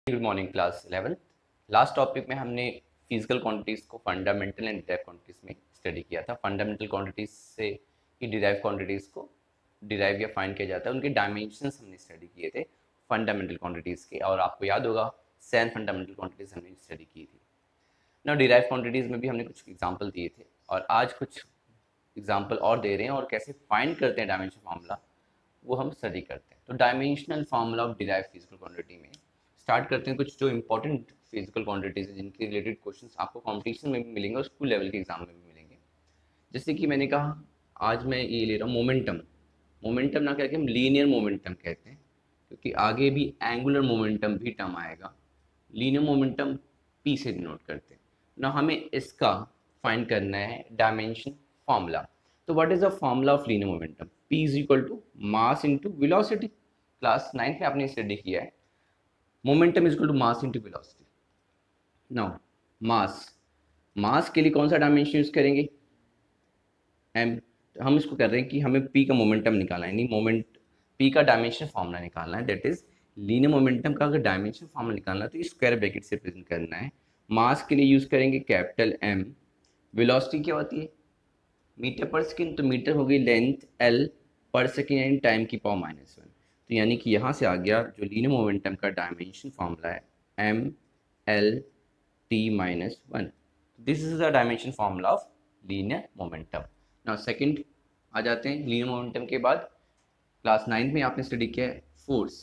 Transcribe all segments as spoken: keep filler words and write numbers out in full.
Good morning class eleventh. Last topic में हमने physical quantities को फंडामेंटल एंड डिराइव क्वांटिटीज़ में स्टडी किया था। फंडामेंटल क्वांटिटीज़ से ही डिराइव क्वांटिटीज़ को डिराइव या फाइंड किया जाता है, उनके डायमेंशंस हमने स्टडी किए थे फंडामेंटल क्वांटिटीज़ के, और आपको याद होगा सेवन फंडामेंटल क्वांटिटीज़ हमने स्टडी की थी ना। डिराइव क्वांटिटीज़ में भी हमने कुछ एग्जाम्पल दिए थे और आज कुछ एग्जाम्पल और दे रहे हैं, और कैसे फाइंड करते हैं डायमेंशन फार्मूला वो हम स्टडी करते हैं। तो dimensional formula of derive physical quantity में स्टार्ट करते हैं कुछ जो इंपॉर्टेंट फिजिकल क्वांटिटीज है जिनके रिलेटेड क्वेश्चंस आपको कंपटीशन में भी मिलेंगे और स्कूल लेवल के एग्जाम में भी मिलेंगे। जैसे कि मैंने कहा आज मैं ये ले रहा हूँ मोमेंटम। मोमेंटम ना कहकर हम लीनियर मोमेंटम कहते हैं, क्योंकि आगे भी एंगुलर मोमेंटम भी टर्म आएगा। लीनियर मोमेंटम पी से डिनोट करते हैं ना। हमें इसका फाइंड करना है डायमेंशन फार्मूला। तो what is the formula of linear momentum? P is equal to mass into velocity. Class ninth में आपने स्टडी किया है, momentum is equal to mass into velocity. Now mass mass के लिए कौन सा डायमेंशन यूज करेंगे? एम। तो हम इसको कर रहे हैं कि हमें पी का मोमेंटम निकालना है, नहीं मोमेंट पी का डायमेंशन फार्मूला निकालना है। दैट इज लीनियर मोमेंटम का अगर डायमेंशन फार्मूला निकालना है तो स्क्वायर ब्रैकेट से प्रेजेंट करना है। मास के लिए यूज करेंगे कैपिटल एम। वेलोसिटी क्या होती है? मीटर पर सेकेंड, तो मीटर हो गई लेंथ एल पर सेकेंड यानी टाइम की पावर माइनस वन। तो यानी कि यहाँ से आ गया जो लीनियर मोमेंटम का डायमेंशन फार्मूला है M L T minus one. This is the dimension formula of linear momentum. Now second आ जाते हैं। लीनियर मोमेंटम के बाद क्लास नाइन्थ में आपने स्टडी किया है फोर्स।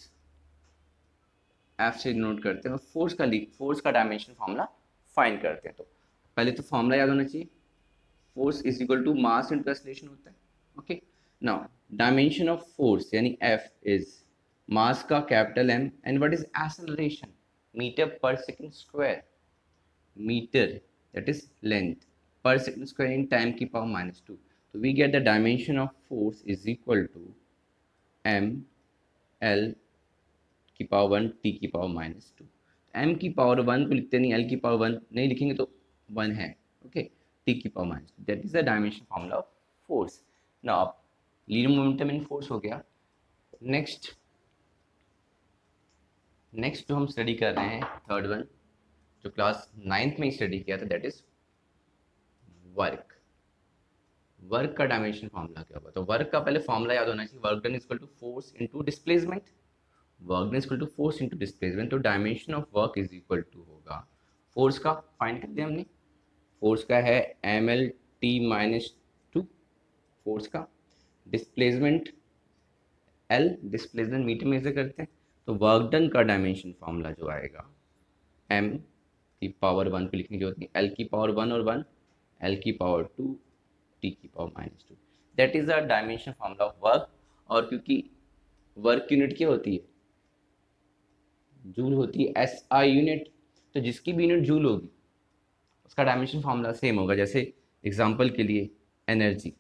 एफ से डिनोट करते हैं और फोर्स का फोर्स का डायमेंशन फार्मूला फाइंड करते हैं। तो पहले तो फार्मूला याद होना चाहिए, force is equal to mass into acceleration होता है। Okay, now dimension of force यानी एफ इज मास का capital M and what is acceleration? Metre पर second square. Metre that is length पर सेकंड स्क्वायर इन टाइम की power minus two. तो we get the dimension of force is equal to M L की power one T की power minus two. M की power one को लिखते नहीं, L की पावर वन नहीं लिखेंगे तो वन है। Okay okay? टी की power minus two, that is the dimension formula of force. Now अब लीनियर मोमेंटम इन फोर्स हो गया। नेक्स्ट नेक्स्ट जो हम स्टडी कर रहे हैं थर्ड वन, जो क्लास नाइन्थ में स्टडी किया था, दैट इज वर्क। वर्क का डायमेंशन फार्मूला क्या होगा? तो वर्क का पहले फार्मूला याद होना चाहिए, work done is equal to force into displacement. Work done is equal to force into displacement. तो dimension of work is equal to होगा फोर्स का फाइंड कर दिया हमने। फोर्स का है M L T minus two force का। Displacement L, displacement metre में से करते हैं। तो वर्क डन का डायमेंशन फार्मूला जो आएगा एम की पावर वन पे लिखने की जरूरत नहीं, एल की पावर वन और वन, एल की पावर टू, टी की power minus two. That is the dimension formula of work. और क्योंकि वर्क यूनिट क्या होती है? जूल होती है, एस आई यूनिट। तो जिसकी भी यूनिट जूल होगी उसका डायमेंशन फार्मूला सेम होगा। जैसे एग्जांपल के लिए एनर्जी,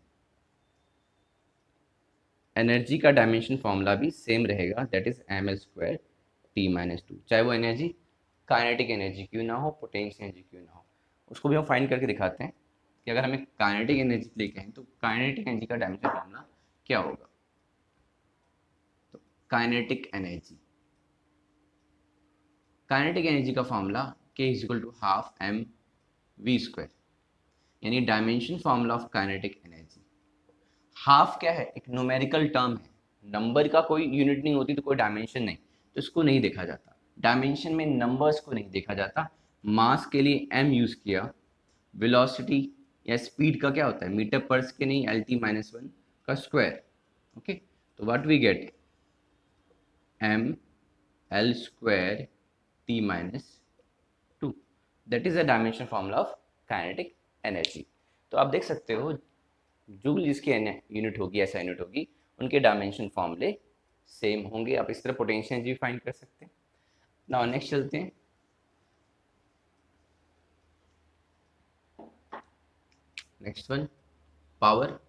एनर्जी का डायमेंशन फार्मूला भी सेम रहेगा, that is M L square T minus two. चाहे वो एनर्जी काइनेटिक एनर्जी क्यों ना हो, पोटेंशियल एनर्जी क्यों ना हो, उसको भी हम फाइंड करके दिखाते हैं कि अगर हमें काइनेटिक एनर्जी लेके हैं तो काइनेटिक एनर्जी का डायमेंशन फार्मूला क्या होगा। तो काइनेटिक एनर्जी काइनेटिक एनर्जी का formula K is equal to half M V square, यानी dimension formula of kinetic energy. Half क्या है? एक न्यूमेरिकल टर्म है, नंबर का कोई यूनिट नहीं होती तो कोई डायमेंशन नहीं, तो इसको नहीं देखा जाता। डायमेंशन में नंबर्स को नहीं देखा जाता। मास के लिए एम यूज किया, वेलोसिटी या स्पीड का क्या होता है? मीटर पर सेकेंड नहीं, एल टी माइनस वन का स्क्वायर। ओके, तो what we get M L square T minus two, that is the dimension formula of kinetic energy. तो आप देख सकते हो जूल जिसकी यूनिट होगी, ऐसा यूनिट होगी, उनके डायमेंशन फॉर्मूले सेम होंगे। आप इस तरह पोटेंशियल एनर्जी फाइंड कर सकते हैं। नाउ नेक्स्ट चलते हैं। Next one power.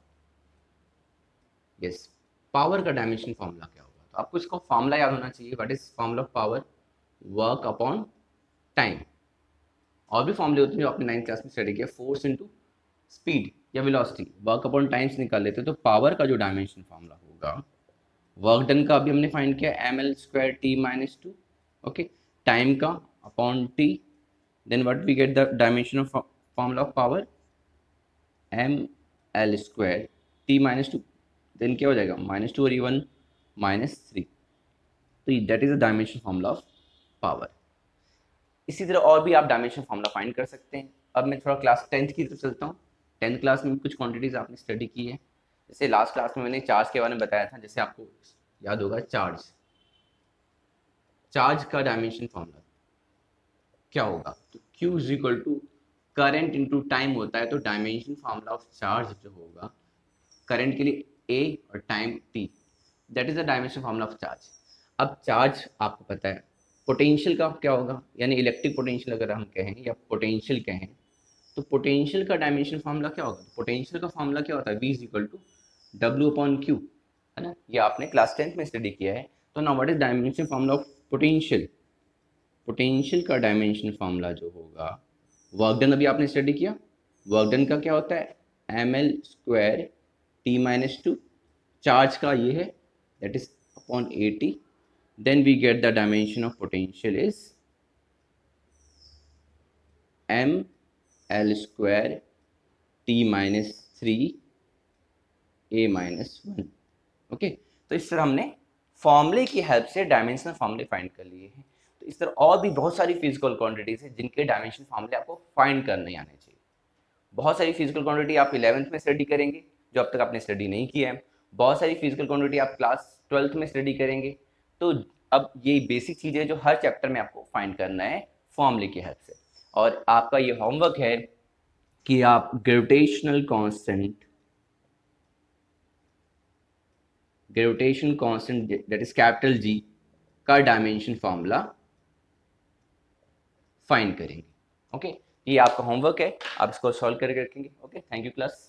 Yes, power का डायमेंशन फॉर्मूला क्या होगा? तो आपको इसको फॉर्मूला याद होना चाहिए। What is formula of power? Work upon time. और भी फॉर्मूले होते हैं जो आपने नाइन्थ क्लास में स्टडी किया, फोर्स इनटू स्पीड या वेलोसिटी। वर्क अपॉन टाइम्स निकाल लेते हैं तो पावर का जो डायमेंशन फार्मूला होगा, वर्क डन का अभी हमने फाइंड किया M L square T minus two. Okay, time का upon T, then what we get the dimension of formula of power M L square T minus two, then क्या हो जाएगा minus two और ये वन माइनस थ्री, तो that is the dimension formula of power. इसी तरह और भी आप डायमेंशन फॉर्मूला फाइंड कर सकते हैं। अब मैं थोड़ा क्लास टेंथ की तरफ चलता हूँ। टेंथ क्लास में कुछ क्वांटिटीज आपने स्टडी की है, जैसे लास्ट क्लास में मैंने चार्ज के बारे में बताया था, जैसे आपको याद होगा चार्ज चार्ज का डायमेंशन फॉर्मूला क्या होगा, तो Q is equal to current into time होता है, तो डायमेंशन फॉर्मूला ऑफ चार्ज जो होगा करंट के लिए A और time T, that is the dimension formula of charge. अब चार्ज आपको पता है, पोटेंशियल का क्या होगा, यानी इलेक्ट्रिक पोटेंशियल अगर हम कहें या पोटेंशियल कहें, तो पोटेंशियल का डायमेंशन फॉर्मूला क्या होगा, पोटेंशियल का फॉर्मूला क्या होता है, V is equal to W upon Q, है ना, ये आपने क्लास टेंथ में स्टडी किया है। तो now what is dimension formula of potential, potential का डायमेंशन फॉर्मूला जो होगा, वर्क डन अभी आपने स्टडी किया, वर्क डन का क्या होता है M L square T minus two, charge का ये है that is upon A T, then we get the dimension of potential is m l square t minus three a minus one. Okay, तो इस तरह हमने फॉर्मूले की हेल्प से डायमेंशनल फॉर्मूले फाइंड कर लिए हैं। तो इस तरह और भी बहुत सारी फिजिकल क्वांटिटीज हैं जिनके डायमेंशन फॉर्मूले आपको फाइंड करने आने चाहिए। बहुत सारी फिजिकल क्वांटिटी आप इलेवेंथ में स्टडी करेंगे जो अब तक आपने स्टडी नहीं किया है, बहुत सारी फिजिकल क्वांटिटी आप क्लास ट्वेल्थ में स्टडी करेंगे। तो अब ये बेसिक चीज़ें जो हर चैप्टर में आपको फाइंड करना है फॉर्मूले की हेल्प से, और आपका ये होमवर्क है कि आप gravitational constant gravitation constant that is capital G का डायमेंशन फॉर्मूला फाइंड करेंगे। ओके, ये आपका होमवर्क है, आप इसको सॉल्व करके रखेंगे। Okay, thank you class.